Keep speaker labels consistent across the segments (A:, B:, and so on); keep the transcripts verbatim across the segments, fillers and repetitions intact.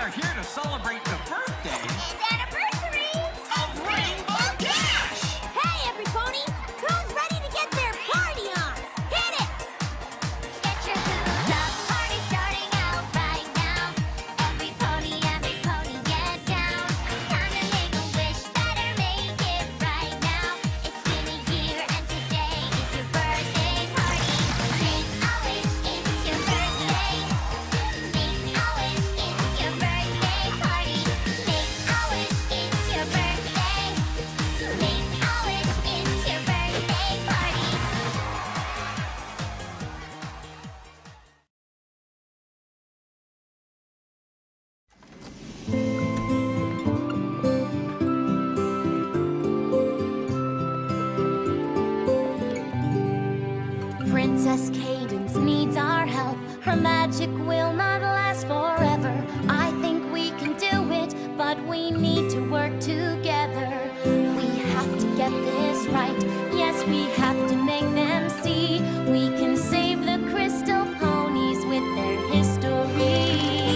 A: are here to celebrate the birthday
B: and anniversary
A: of Rainbow Dash!
B: Hey, every pony! Who's ready to get their party on? Hit it! Get your hooves up, party starting out right now. Every pony, every pony, get down. Time to make a wish, better make it right now. It's been a year and today is your birthday party. Make a wish, it's your birthday. Make a wish, it's your birthday party. Make a wish, it's your birthday. Make a wish, it's your birthday party. Princess Cadence needs our help. Her magic will not last forever. I think we can do it, but we need to work together. We have to get this right. Yes, we have to make them see we can save the crystal ponies with their history.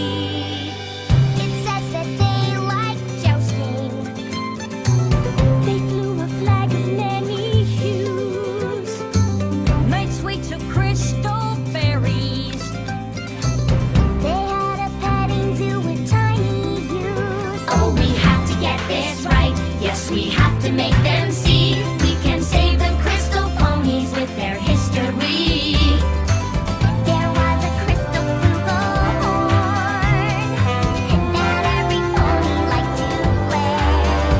B: It says that they like jousting. They flew a flag of many hues, made sweet to crystal berries. They had a petting zoo with tiny ewes. Oh, we have to get this right. Yes, we have to make them see we can save the crystal ponies with their history. There was a crystal flugelhorn that every pony liked to play.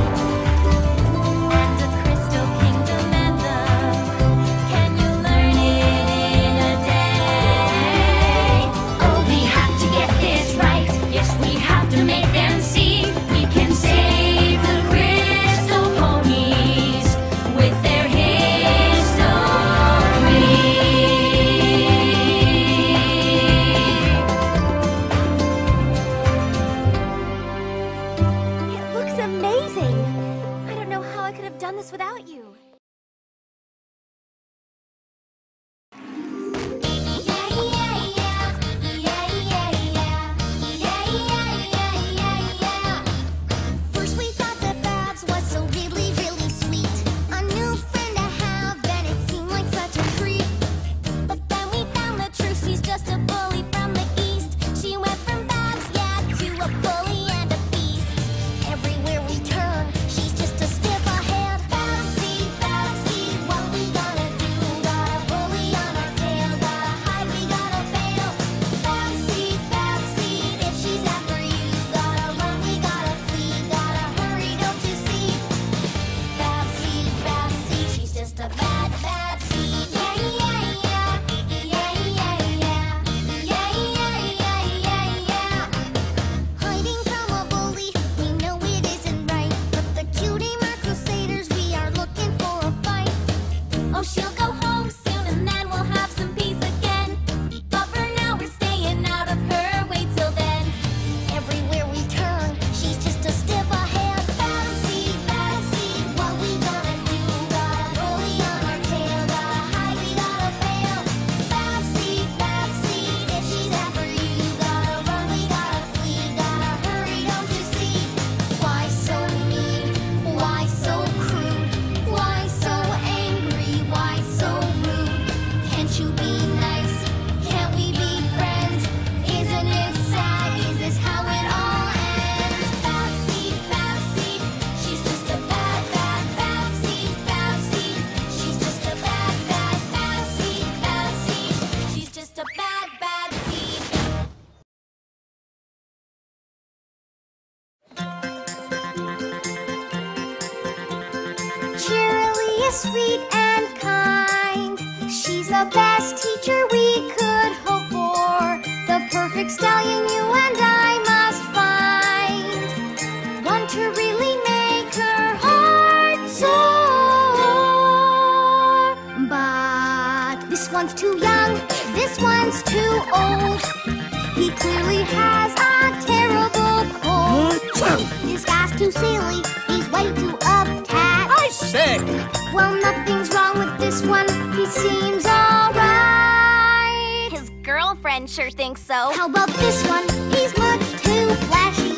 B: And a crystal kingdom anthem. Can you learn it in a day? Oh, we have to get this right. Yes, we have to make them see we can save the crystal ponies with their history. It looks amazing. I don't know how I could have done this without you. First we thought that Babs was so really, really sweet. A new friend to have, and it seemed like such a treat. But then we found the truth, she's just a bully from the east. She went from Babs, yeah, to a bully and a beast. Everywhere we turn, she's just a step ahead. Babsy, Babsy, what we gonna do? Got a bully on our tail, gotta hide, we gotta bail. Babsy, Babsy, if she's after you, gotta run, we gotta flee, gotta hurry, don't you see? Babsy, Babsy, she's just a bad Babsy. Yeah, yeah, yeah, yeah, yeah, yeah, yeah, yeah, yeah, yeah, yeah. Hiding from a bully, we know it isn't right. But the cutie mark crusaders, we are looking for a fight. Oh, she'll go home soon and then we'll have some peace again. But for now we're staying out of her way till then. Everywhere we turn, she's just a step ahead. Babsy, Babsy, what we gonna do? Got a bully on our tail, gotta hide, we gotta bail. Babsy, Babsy, if she's after you, gotta run, we gotta flee, gotta hurry, don't you see? Why so mean? Why so crude? Why so angry? Why so rude? Can't you be nice? Can't we be friends? Isn't it sad? Is this how it all ends? Babsy, Babsy, she's just a bad, bad Babsy, Babsy. She's just a bad, bad Babsy, Babsy. She's just a bad, bad seed. Cheerily is sweet and kind. She's the best teacher we could hope for. The perfect stallion you and I must find. One to really make her heart soar. But this one's too young, this one's too old. He clearly has a terrible cold. This guy's too silly, he's way too uptight.
A: I say!
B: Well, nothing's wrong with this one, he seems alright. His girlfriend sure thinks so. How about this one? He's much too flashy.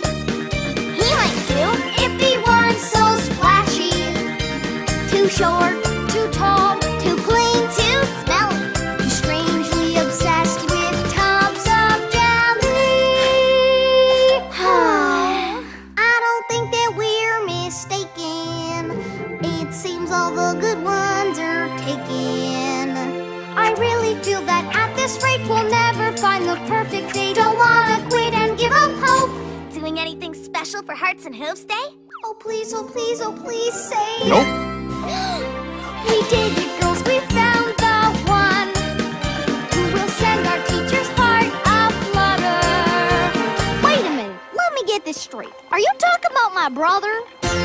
B: doing anything special for Hearts and Hooves Day? Oh, please, oh, please, oh, please say.
C: Nope.
B: We did it, girls. We found the one who will send our teacher's heart a flutter. Wait a minute. Let me get this straight. Are you talking about my brother?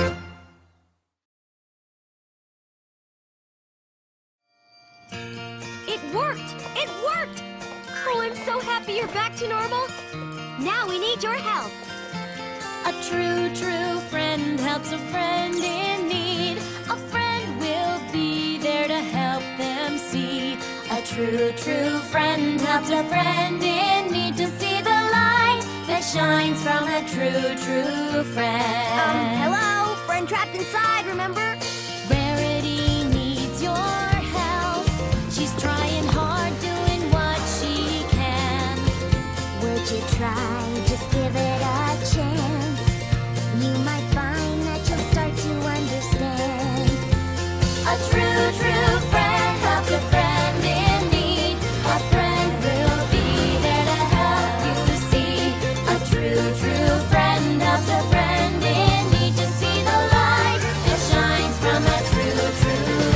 D: It worked! It worked! Oh, I'm so happy you're back to normal. Now we need your help. A true, true friend helps a friend in need. A friend will be there to help them see. A true, true friend helps a friend in need to see the light that shines from a true, true friend.
B: Um, hello? Friend trapped inside, remember?
D: Rarity needs your help. She's trying hard, doing what she can.
B: Would you try? Just give it a chance. You might find that you'll start to understand.
D: A true, true friend helps a friend in need. A friend will be there to help you see. A true, true friend helps a friend in need to see the light that shines from a true, true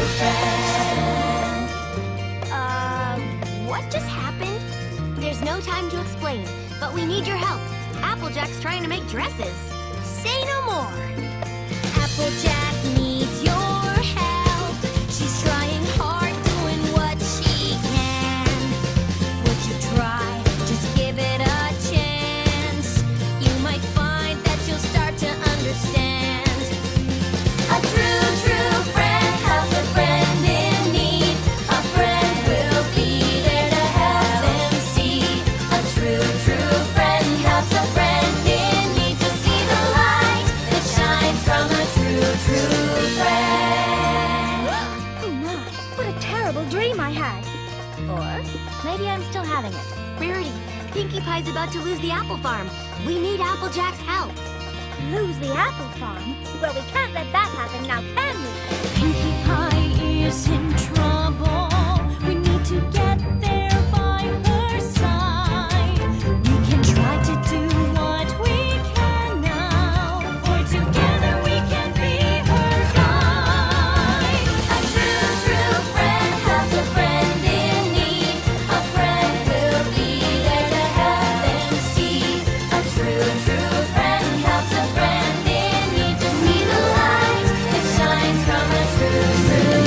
D: friend.
B: Uh, what just happened?
D: There's no time to explain, but we need your help. Applejack's trying to make dresses.
B: Say no more.
D: Applejack needs your help. She's trying hard, doing what she can. Would you try? Just give it a chance. You might find that you'll start to understand. A true, true friend helps a friend in need. A friend will be there to help them see. A true, true friend helps a friend in need to see the light that shines from a true, true friend.
B: Oh my, what a terrible dream I had. Or maybe I'm still having it.
D: Rarity, Pinkie Pie's about to lose the apple farm. We need Applejack's help.
B: Lose the apple farm? Well, we can't let that happen now, can we?
D: Pinkie Pie is in trouble. We need to get there by her side. We can try to do what we can now, for together we can be her guide. A true, true friend helps a friend in need. A friend will be there to help them see. A true, true friend helps a friend in need to see the light that shines from a true, true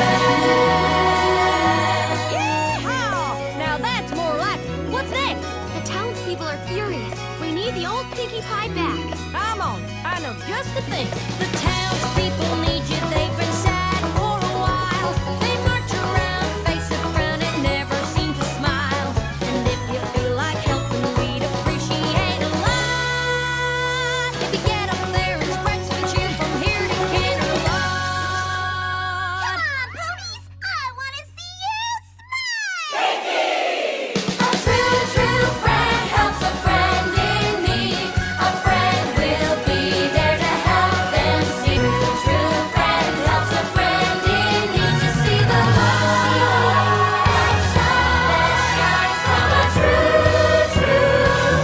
D: friend.
B: Yeehaw! Now that's more like it. What's next?
D: The townspeople are furious. We need the old Pinkie Pie back.
B: I'm on it. I know just the thing.
D: The townspeople need you. They've been sad for a while. They march around, face a frown, and never seem to smile. And if you feel like helping, we'd appreciate a lot. If you get up there and spread some cheer from here to Canterlot.
B: Come on, ponies! I want to see you smile!
D: A true, true friend helps a friend in need. A friend will be there to help them see. True, true friend helps a friend in need to see the light that shines from a true, true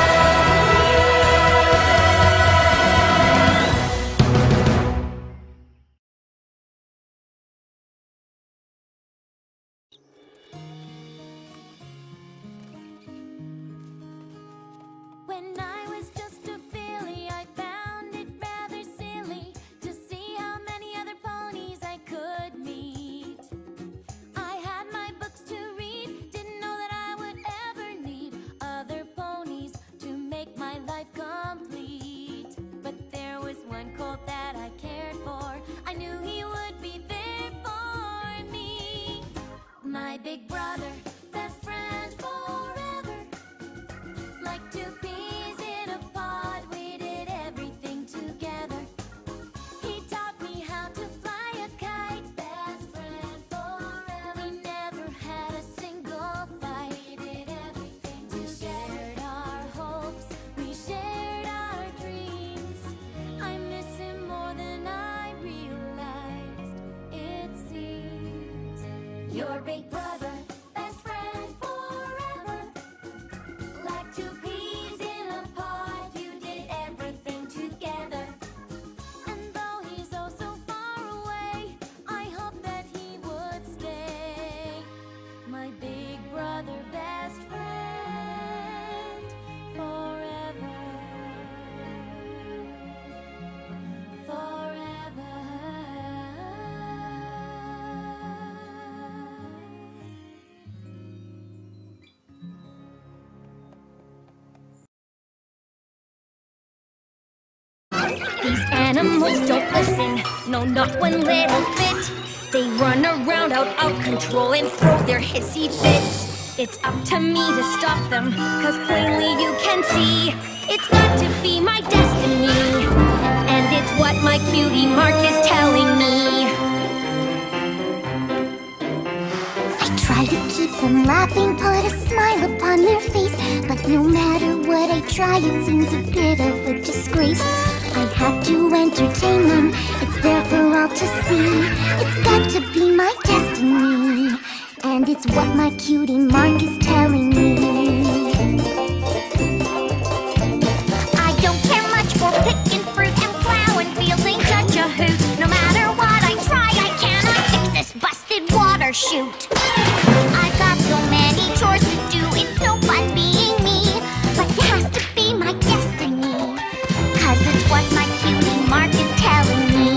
D: When I was just a filly, I found it rather silly to see how many other ponies I could meet. I had my books to read, didn't know that I would ever need other ponies to make my life complete. But there was one colt that I cared for. I knew he would be there for me. My big brother, best friend forever. Like two peas in a pod, we did everything together. He taught me how to fly a kite, best friend forever. We never had a single fight. We did everything together. We shared our hopes, we shared our dreams. I miss him more than I realized, it seems. Your big brother, best friend forever. Like two peas in a pod, you did These animals don't listen, no, not one little bit. They run around out of control and throw their hissy fits. It's up to me to stop them, cause plainly you can see it's got to be my destiny, and it's what my cutie mark is telling me.
B: I try to keep them laughing, put a smile upon their face, but no matter what I try, it seems a bit of a disgrace. I have to entertain them, it's there for all to see. It's got to be my destiny, and it's what my cutie mark is telling me. I don't care much for picking fruit and plowing fields, ain't such a hoot. No matter what I try, I cannot fix this busted water chute. I've got so many chores to do, it's no fun being me, but it has to be my destiny, cause it's what my cutie mark is telling me.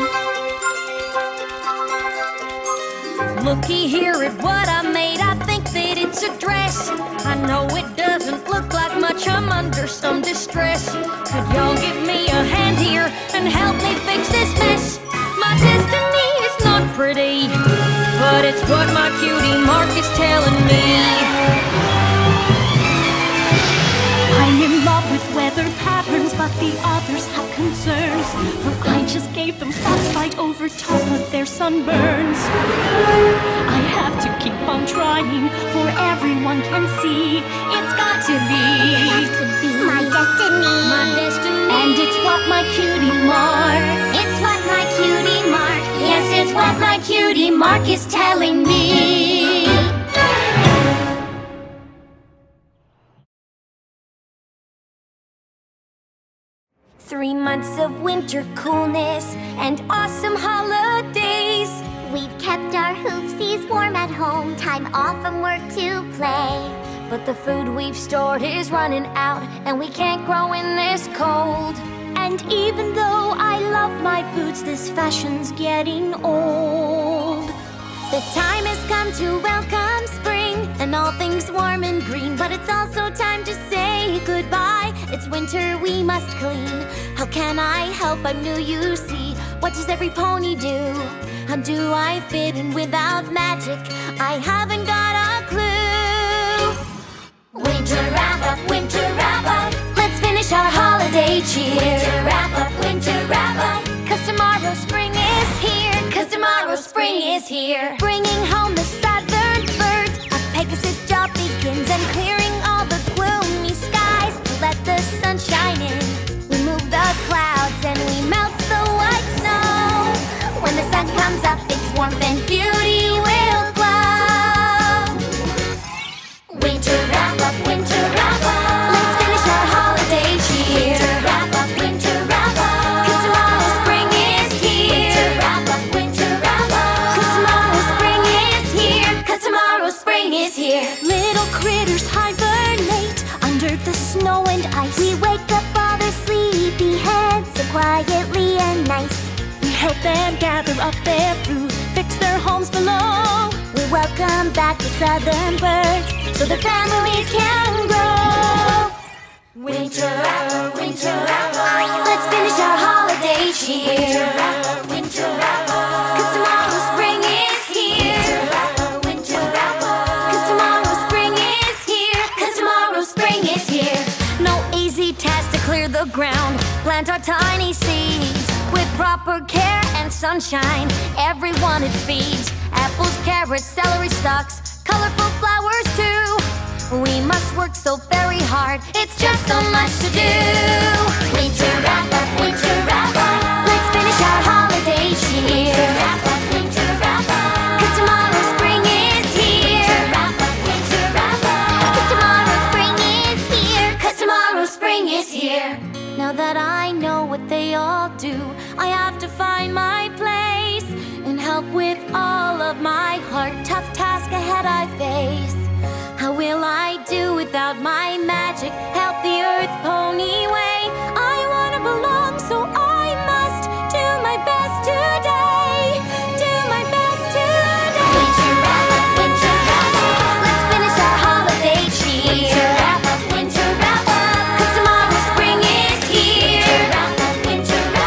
D: Looky here at what I made, I think that it's a dress. I know it doesn't look like much, I'm under some distress. Could y'all give me a hand here and help me fix this mess? My destiny is not pretty, but it's what my cutie mark is telling me.
C: I'm in love with weather patterns, but the others have concerns, for I just gave them frostbite over top of their sunburns. I have to keep on trying, for everyone can see it's got to be,
B: It's got to be my destiny,
D: my destiny,
C: and it's what my cutie mark.
B: it's what my cutie mark,
D: yes, it's what my cutie mark is telling me. Three months of winter coolness and awesome holidays.
B: We've kept our hoofsies warm at home, time off from work to play.
D: But the food we've stored is running out, and we can't grow in this cold.
C: And even though I love my boots, this fashion's getting old.
D: The time has come to welcome spring and all things warm and green, but it's also time to say goodbye. It's winter, we must clean. How can I help? I'm new, you see. What does every pony do? How do I fit in without magic? I haven't got a clue. Winter wrap up, winter wrap up. Let's finish our holiday cheer. Winter wrap up, winter wrap up. Cause tomorrow spring is here. Cause tomorrow spring is here. Bringing home the southern birds. A Pegasus job begins, and clearing all the gloomy skies to let the sun shine in. We move the clouds and we melt the white snow. When the sun comes up, its warmth and beauty will glow. Winter wrap up, winter wrap up. Let's finish our holiday cheer. Winter wrap up, winter wrap up. Cause tomorrow spring is here. Winter wrap up, winter wrap up. Cause tomorrow spring is here. Cause tomorrow spring is here.
C: Little critters hibernate under the snow and ice.
B: We wake up all their sleepy heads so quietly and nice.
C: We help them gather up their food, fix their homes below.
B: We welcome back the southern birds so their families can grow.
D: Winter wrap up, winter wrap up. Let's finish our holiday cheer. Winter wrap up, winter wrap up. Cause tomorrow spring is here. Winter wrap up, winter wrap up. Cause tomorrow spring is here. Cause tomorrow spring is here. No easy task to clear the ground, plant our tiny seeds. With proper care and sunshine, everyone it feeds. Apples, carrots, celery stalks, colorful flowers too. We must work so very hard, it's just so much to do. Winter wrap up, winter wrap up. Let's finish our holiday cheer. Winter wrap up, winter wrap up. Cause tomorrow spring is here. Winter wrap up, winter wrap up. Cause tomorrow spring is here. Cause tomorrow spring is here. Now that I know what they all do, I have to find my place and help with all of my heart. Tough task ahead I face. How will I do without my magic? Help the earth pony way. I wanna belong, so I must do my best today. Do my best today. Winter wrap up, winter wrap up. Let's finish our holiday cheer. Winter wrap up, winter wrap up. Cause tomorrow spring is here. Winter wrap up, winter wrap up.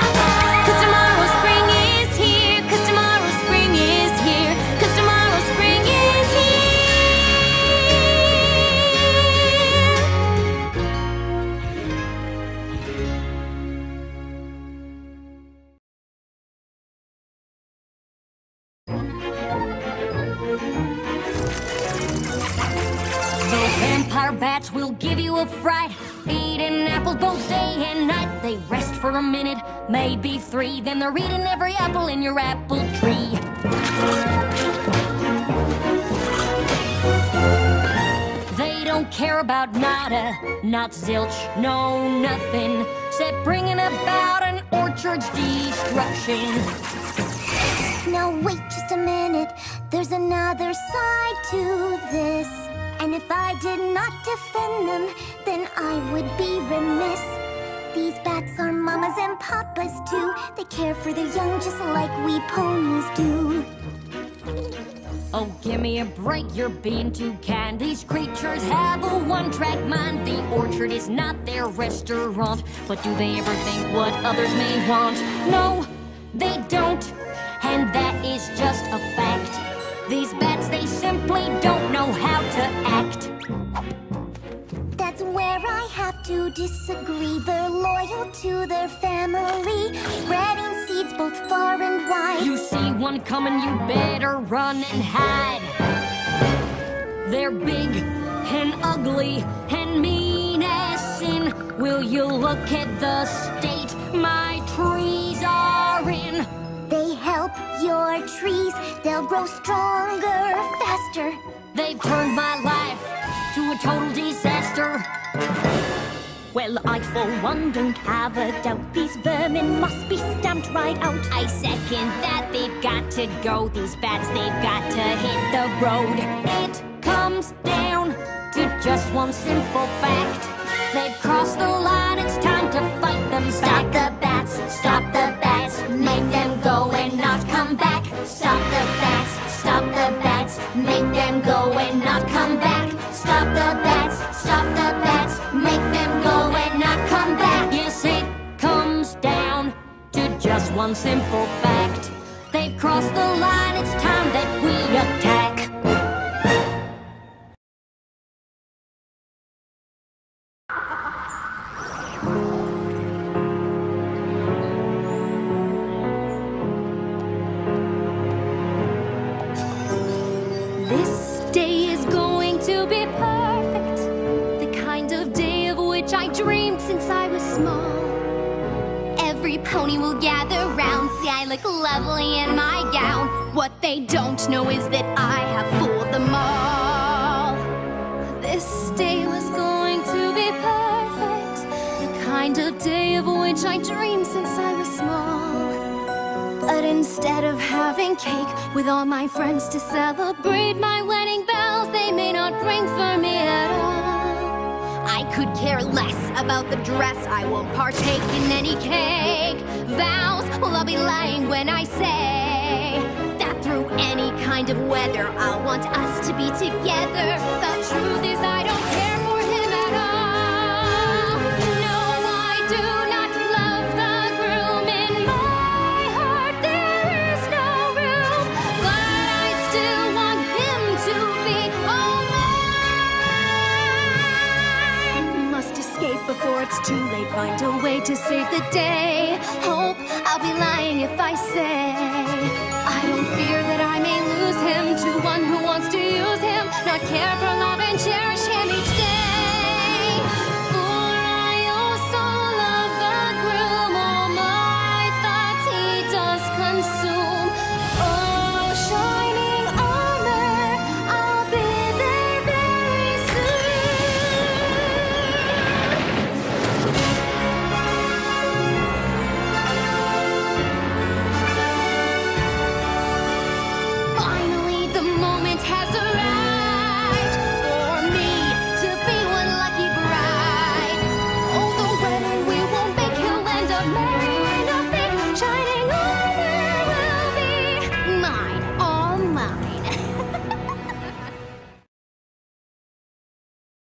D: Vampire bats will give you a fright, eating apples both day and night. They rest for a minute, maybe three, then they're eating every apple in your apple tree. They don't care about nada, not zilch, no nothing, except bringing about an orchard's destruction.
B: Now wait just a minute, there's another side to this. And if I did not defend them, then I would be remiss. These bats are mamas and papas too. They care for their young just like we ponies do.
D: Oh, give me a break, you're being too kind. These creatures have a one-track mind. The orchard is not their restaurant. But do they ever think what others may want? No, they don't. And that is just a fact. These bats, they simply don't know how to act.
B: That's where I have to disagree. They're loyal to their family, spreading seeds both far and wide.
D: You see one coming, you better run and hide. They're big and ugly and mean as sin. Will you look at the state my trees are in?
B: They help your trees, they'll grow stronger, faster.
D: They've turned my life to a total disaster.
C: Well, I for one don't have a doubt. These vermin must be stamped right out.
D: I second that, they've got to go. These bats, they've got to hit the road. It comes down to just one simple fact. They've crossed the line, it's time to fight them back.
B: Stop the bats, stop the bats, make them go and not come back. Stop the bats, stop the bats, make them go and not come back. Stop the bats, stop the bats, make them go and not come back.
D: Yes, it comes down to just one simple fact. They've crossed the line, it's time that we attack.
C: This day is going to be perfect, the kind of day of which I dreamed since I was small. Every pony will gather round, see I look lovely in my gown. What they don't know is that I have fooled them all. This day was going to be perfect, the kind of day of which I dreamed since I was small. But instead of having cake with all my friends to celebrate my wedding bells, they may not ring for me at all. I could care less about the dress, I won't partake in any cake. Vows, well, I'll be lying when I say that through any kind of weather, I want us to be together. The truth is I don't care for him at all. No, I do not love the groom in my heart. There is no room, but I still want him to be all mine. Must escape before it's too late. Find a way to save the day. Hope I'll be lying if I say I don't fear that I may lose him to one who wants to use him, not care for love and cherish him each